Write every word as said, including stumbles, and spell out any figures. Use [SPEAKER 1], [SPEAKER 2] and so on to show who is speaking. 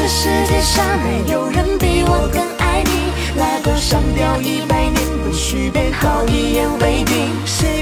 [SPEAKER 1] 世界上没有人比我更爱你，来个上吊一百年，不许变好，一言为定。谁